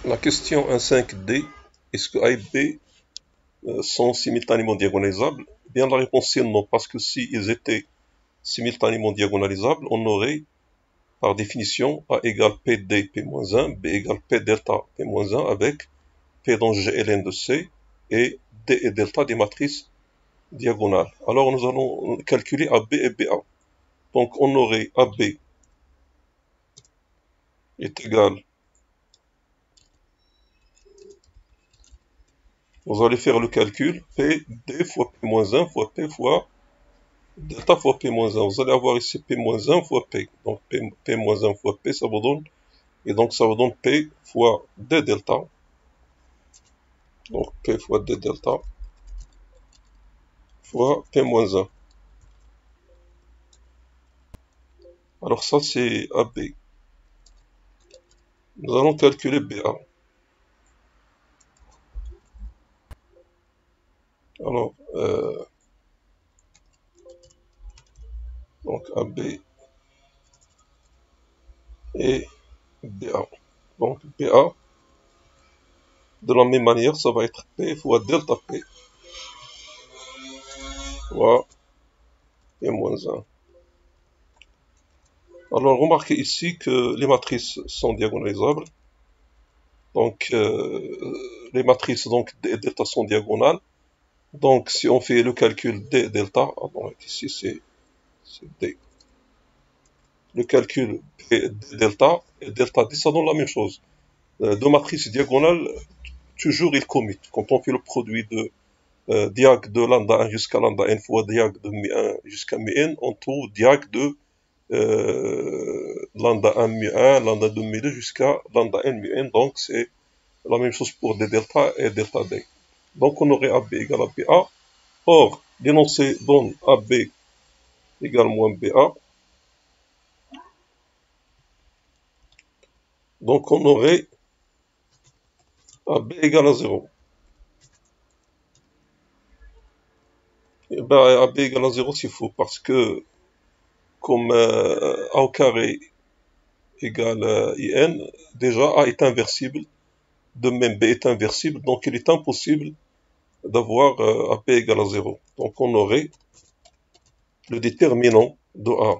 La question 1.5D, est-ce que A et B sont simultanément diagonalisables? Eh bien, la réponse c'est non, parce que s'ils étaient simultanément diagonalisables, on aurait, par définition, A égale PD P-1, B égale P delta P-1 avec P dans GLN de C et D et delta des matrices diagonales. Alors nous allons calculer AB et BA. Donc on aurait AB est égal, vous allez faire le calcul, PD fois P-1 fois P fois delta fois P-1. Vous allez avoir ici P-1 fois P. Donc P-1 fois P, ça vous donne, et donc ça vous donne P fois D delta. Donc P fois D delta fois P-1. Alors ça c'est AB. Nous allons calculer BA. Alors, donc AB et BA. Donc BA, de la même manière, ça va être P fois delta P fois P-1. Alors remarquez ici que les matrices sont diagonalisables. Donc les matrices donc D et delta sont diagonales. Donc si on fait le calcul D delta, donc ici c'est D. Le calcul D delta et delta D, ça donne la même chose. Deux matrices diagonales, toujours ils commutent. Quand on fait le produit de diag de lambda 1 jusqu'à lambda n fois diag de mi 1 jusqu'à mi n, on trouve diag de lambda 1 mu 1, lambda 2 mu 2 jusqu'à lambda n mu n. Donc c'est la même chose pour d delta et delta d. Donc on aurait AB égale à BA. Or, l'énoncé donne AB égale moins BA. Donc on aurait AB égale à 0. Et ben AB égale à 0 c'est faux parce que comme A au carré égale IN, déjà A est inversible, de même B est inversible, donc il est impossible d'avoir AB égale à 0. Donc on aurait le déterminant de A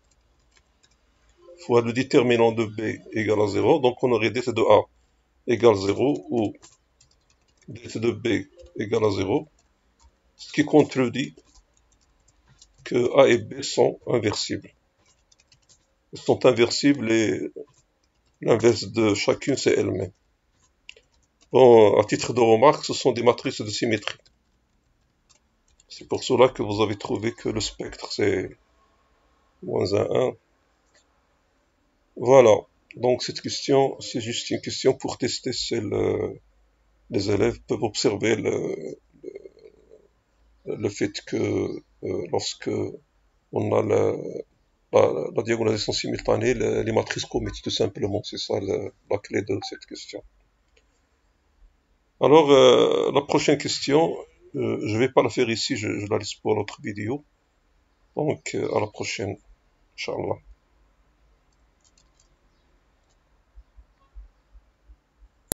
fois le déterminant de B égale à 0, donc on aurait dt de A égale 0 ou dt de B égale à 0, ce qui contredit que A et B sont inversibles. Ils sont inversibles et l'inverse de chacune c'est elle-même. Bon, à titre de remarque, ce sont des matrices de symétrie. C'est pour cela que vous avez trouvé que le spectre c'est moins 1, 1. Voilà. Donc cette question, c'est juste une question pour tester si les élèves peuvent observer le fait que lorsque on a la diagonalisation simultanée, les matrices commutent tout simplement. C'est ça la clé de cette question. Alors, la prochaine question, je vais pas la faire ici, je la laisse pour l'autre vidéo. Donc, à la prochaine, Inch'Allah.